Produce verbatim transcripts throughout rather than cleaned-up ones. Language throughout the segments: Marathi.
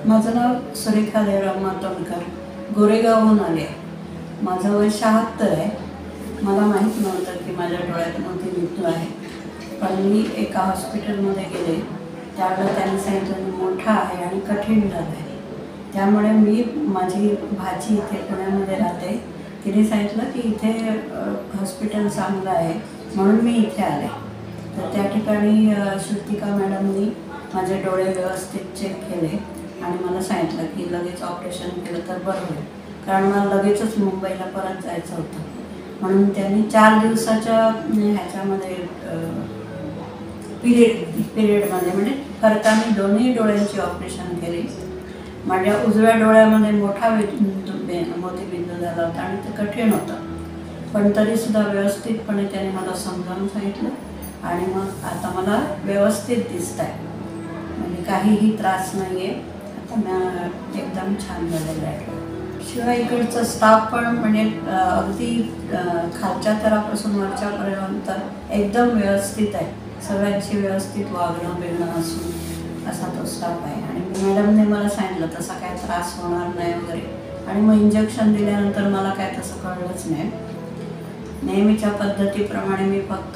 माझं नाव सुरेखा देवराम मातोंडकर, गोरेगावहून आले आहे. माझं वय शहात्तर आहे. मला माहीत नव्हतं की माझ्या डोळ्यात मोतीबिंदू आहे. पण मी एका हॉस्पिटलमध्ये गेले, त्यावेळेला त्यांनी सांगितलं मोठा आहे आणि कठीण झालं आहे. त्यामुळे मी माझी भाची इथे पुण्यामध्ये राहते, तिने सांगितलं की इथे हॉस्पिटल चांगलं आहे म्हणून मी इथे आले. तर त्या ठिकाणी श्रुतिका मॅडमनी माझे डोळे व्यवस्थित चेक केले आणि मला सांगितलं की लगेच ऑपरेशन केलं तर बरं होईल, कारण मला लगेचच मुंबईला परत जायचं होतं. म्हणून त्यांनी चार दिवसाच्या ह्याच्यामध्ये पिरियड पिरियडमध्ये म्हणजे फरकाने दोन्ही डोळ्यांची ऑपरेशन केली. माझ्या उजव्या डोळ्यामध्ये मोठा मोतीबिंदू झाला होता आणि ते कठीण होतं, पण तरीसुद्धा व्यवस्थितपणे त्याने मला समजावून सांगितलं आणि मग आता मला व्यवस्थित दिसत आहे, म्हणजे काहीही त्रास नाही आहे. आता मी एकदम छान झालेलं आहे. शिवाय इकडचं स्टाफ पण म्हणजे अगदी खालच्या थरापासून वरच्यापर्यंत एकदम व्यवस्थित आहे. सगळ्यांची व्यवस्थित वागणं बिगणं असून असा तो स्टाफ आहे. आणि मॅडमने मला सांगितलं तसा काय त्रास होणार नाही वगैरे. आणि मग इंजेक्शन दिल्यानंतर मला काय तसं कळलंच नाही. नेहमीच्या पद्धतीप्रमाणे मी फक्त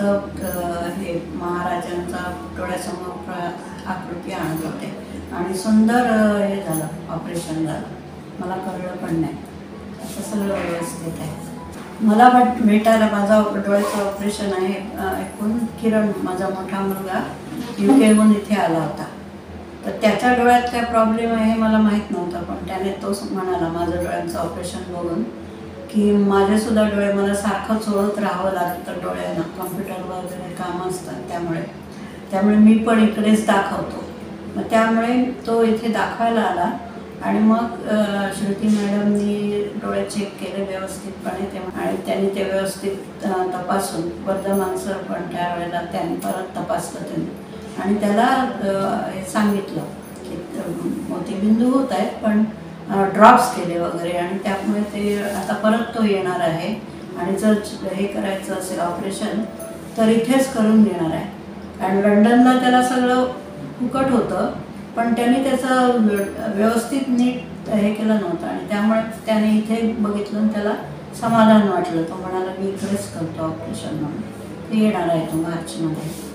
हे महाराजांचा डोळ्यासमोर आकृती आणत होते आणि सुंदर हे झालं, ऑपरेशन झालं. मला कळलं पण नाही, असं सगळं व्यवस्थित आहे. मला वाट भेटायला माझा डोळ्याचं ऑपरेशन आहे ऐकून किरण, माझा मोठा मुलगा यू केहून इथे आला होता. तर त्याच्या डोळ्यात काय प्रॉब्लेम आहे हे मला माहीत नव्हतं, पण त्याने तोच म्हणाला माझं डोळ्यांचं ऑपरेशन बघून की माझेसुद्धा डोळे मला सारखं चोळत राहावं लागतं डोळ्यांना, कॉम्प्युटरवर वगैरे कामं असतात त्यामुळे त्यामुळे मी पण इकडेच दाखवतो. मग त्यामुळे तो इथे दाखवायला आला आणि मग श्रुती मॅडमनी डोळे चेक केले व्यवस्थितपणे ते आणि त्यांनी ते व्यवस्थित तपासून वर्धमान सर पण त्यावेळेला त्यांनी परत तपासलं त्यांनी आणि त्याला हे सांगितलं की मोतीबिंदू होत आहेत पण ड्रॉप्स केले वगैरे आणि त्यामुळे ते आता परत तो येणार आहे आणि जर हे करायचं असेल ऑपरेशन तर इथेच करून देणार आहे. कारण लंडनला त्याला सगळं फुकट होतं, पण त्यांनी त्याचं व्यवस्थित नीट हे केलं नव्हतं आणि त्यामुळे त्याने इथे बघितलं आणि त्याला समाधान वाटलं. तो म्हणाला मी इकडेच करतो ऑपरेशन म्हणून. ते येणार आहे तो मार्चमध्ये.